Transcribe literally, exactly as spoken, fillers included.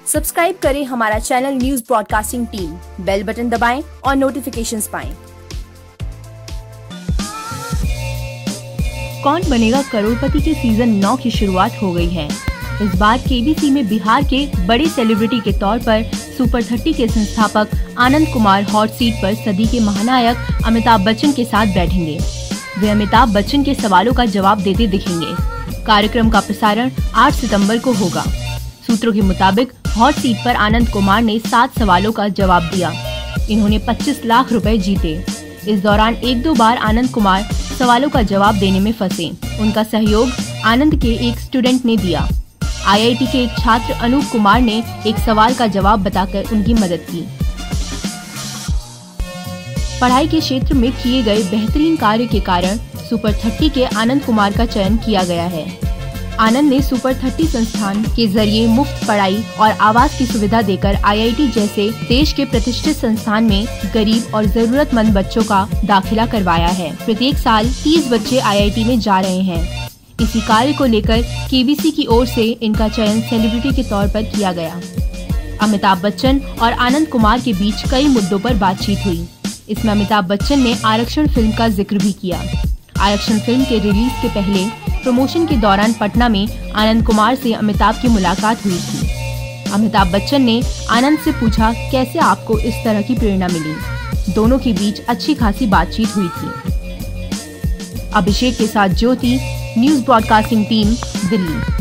Subscribe करें हमारा channel news broadcasting team, bell button दबाएं और नोटिफिकेशंस पाएं। कौन बनेगा करोड़पति के सीजन नौ की शुरुआत हो गई है। इस बार केबीसी में बिहार के बड़े सेलिब्रिटी के तौर पर सुपर थर्टी के संस्थापक आनंद कुमार हॉट सीट पर सदी के महानायक अमिताभ बच्चन के साथ बैठेंगे। वे अमिताभ बच्चन के सवालों का जवाब देते दिखेंगे। कार्यक्रम का प्रसारण आठ सितंबर को होगा। सूत्रों के मुताबिक हॉट सीट पर आनंद कुमार ने सात सवालों का जवाब दिया। इन्होंने पच्चीस लाख रुपए जीते। इस दौरान एक दो बार आनंद कुमार सवालों का जवाब देने में फंसे। उनका सहयोग आनंद के एक स्टूडेंट ने दिया। आई आई टी के एक छात्र अनूप कुमार ने एक सवाल का जवाब बताकर उनकी मदद की। पढ़ाई के क्षेत्र में किए गए बेहतरीन कार्य के कारण सुपर थर्टी के आनंद कुमार का चयन किया गया है। आनंद ने सुपर थर्टी संस्थान के जरिए मुफ्त पढ़ाई और आवास की सुविधा देकर आई आई टी जैसे देश के प्रतिष्ठित संस्थान में गरीब और जरूरतमंद बच्चों का दाखिला करवाया है। प्रत्येक साल तीस बच्चे आई आई टी में जा रहे हैं। इसी कार्य को लेकर के बी सी की ओर से इनका चयन सेलिब्रिटी के तौर पर किया गया। अमिताभ बच्चन और आनंद कुमार के बीच कई मुद्दों पर बातचीत हुई। इसमें अमिताभ बच्चन ने आरक्षण फिल्म का जिक्र भी किया। आरक्षण फिल्म के रिलीज के पहले प्रमोशन के दौरान पटना में आनंद कुमार से अमिताभ की मुलाकात हुई थी। अमिताभ बच्चन ने आनंद से पूछा, कैसे आपको इस तरह की प्रेरणा मिली। दोनों के बीच अच्छी खासी बातचीत हुई थी। अभिषेक के साथ Jyoti, news broadcasting team, Delhi.